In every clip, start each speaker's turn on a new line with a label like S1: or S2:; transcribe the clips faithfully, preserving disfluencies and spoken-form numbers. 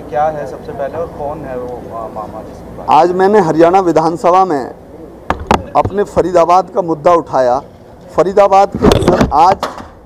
S1: क्या है सबसे पहले और कौन है वो मामा जिसकी बात?
S2: आज मैंने हरियाणा विधानसभा में अपने फरीदाबाद का मुद्दा उठाया। फरीदाबाद के अंदर आज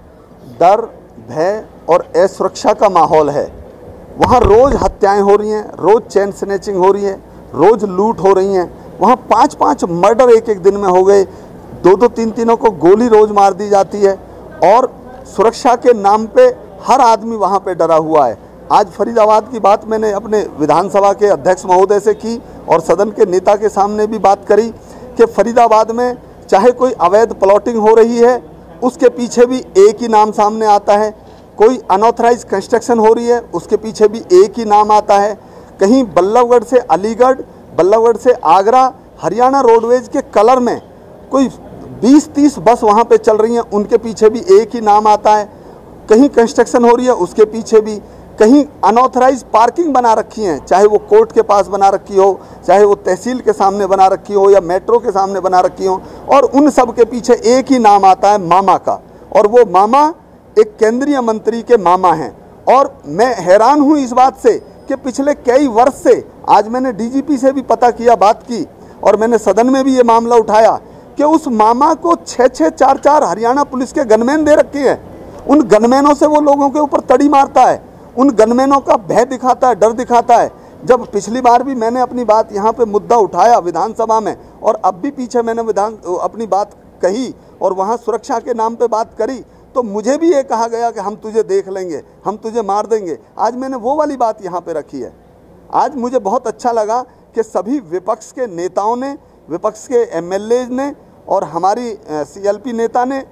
S2: डर, भय और असुरक्षा का माहौल है। वहाँ रोज़ हत्याएं हो रही हैं, रोज़ चेन स्नैचिंग हो रही है, रोज़ लूट हो रही हैं। वहाँ पाँच पाँच मर्डर एक एक दिन में हो गए, दो दो तीन तीनों को गोली रोज़ मार दी जाती है और सुरक्षा के नाम पे हर आदमी वहाँ पे डरा हुआ है। आज फरीदाबाद की बात मैंने अपने विधानसभा के अध्यक्ष महोदय से की और सदन के नेता के सामने भी बात करी कि फरीदाबाद में चाहे कोई अवैध प्लॉटिंग हो रही है, उसके पीछे भी एक ही नाम सामने आता है। कोई अनऑथराइज कंस्ट्रक्शन हो रही है, उसके पीछे भी एक ही नाम आता है। कहीं बल्लभगढ़ से अलीगढ़, बल्लभगढ़ से आगरा, हरियाणा रोडवेज के कलर में कोई बीस तीस बस वहाँ पे चल रही हैं, उनके पीछे भी एक ही नाम आता है। कहीं कंस्ट्रक्शन हो रही है, उसके पीछे भी। कहीं अनऑथराइज पार्किंग बना रखी हैं, चाहे वो कोर्ट के पास बना रखी हो, चाहे वो तहसील के सामने बना रखी हो या मेट्रो के सामने बना रखी हो, और उन सब के पीछे एक ही नाम आता है मामा का। और वो मामा एक केंद्रीय मंत्री के मामा हैं। और मैं हैरान हूँ इस बात से कि पिछले कई वर्ष से, आज मैंने डीजीपी से भी पता किया, बात की, और मैंने सदन में भी ये मामला उठाया कि उस मामा को छः छः चार चार हरियाणा पुलिस के गनमैन दे रखे हैं। उन गनमैनों से वो लोगों के ऊपर तड़ी मारता है, उन गनमैनों का भय दिखाता है, डर दिखाता है। जब पिछली बार भी मैंने अपनी बात यहाँ पे मुद्दा उठाया विधानसभा में, और अब भी पीछे मैंने विधान अपनी बात कही और वहाँ सुरक्षा के नाम पे बात करी, तो मुझे भी ये कहा गया कि हम तुझे देख लेंगे, हम तुझे मार देंगे। आज मैंने वो वाली बात यहाँ पे रखी है। आज मुझे बहुत अच्छा लगा कि सभी विपक्ष के नेताओं ने, विपक्ष के एमएलए ने और हमारी सीएलपी नेता ने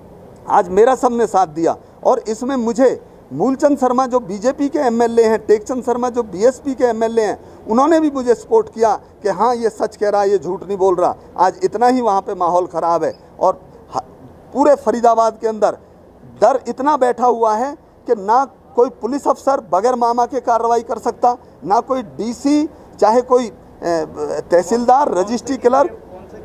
S2: आज मेरा सबने साथ दिया। और इसमें मुझे मूलचंद शर्मा जो बीजेपी के एमएलए हैं, टेकचंद शर्मा जो बीएसपी के एमएलए हैं, उन्होंने भी मुझे सपोर्ट किया कि हाँ ये सच कह रहा है, ये झूठ नहीं बोल रहा। आज इतना ही वहाँ पे माहौल ख़राब है और पूरे फरीदाबाद के अंदर डर इतना बैठा हुआ है कि ना कोई पुलिस अफसर बगैर मामा के कार्रवाई कर सकता, ना कोई डीसी, चाहे कोई तहसीलदार, रजिस्ट्री क्लर्क।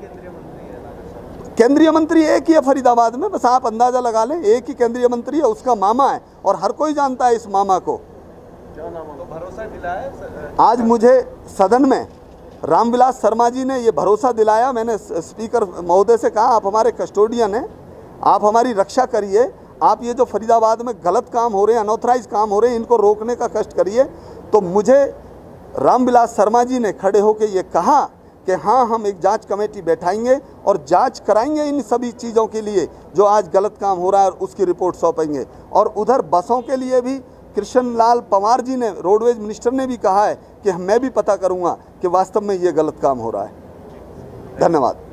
S2: केंद्रीय मंत्री एक ही है फरीदाबाद में, बस आप अंदाजा लगा लें, एक ही केंद्रीय मंत्री है, उसका मामा है और हर कोई जानता है इस मामा को।
S1: क्या नाम है? तो भरोसा दिलाया
S2: आज मुझे सदन में रामविलास शर्मा जी ने ये भरोसा दिलाया। मैंने स्पीकर महोदय से कहा, आप हमारे कस्टोडियन हैं, आप हमारी रक्षा करिए, आप ये जो फरीदाबाद में गलत काम हो रहे हैं, अनऑथराइज काम हो रहे हैं, इनको रोकने का कष्ट करिए। तो मुझे रामविलास शर्मा जी ने खड़े होकर ये कहा कि हाँ, हम एक जांच कमेटी बैठाएंगे और जांच कराएंगे इन सभी चीज़ों के लिए जो आज गलत काम हो रहा है, और उसकी रिपोर्ट सौंपेंगे। और उधर बसों के लिए भी कृष्ण लाल पंवार जी ने, रोडवेज मिनिस्टर ने भी कहा है कि मैं भी पता करूंगा कि वास्तव में ये गलत काम हो रहा है। धन्यवाद।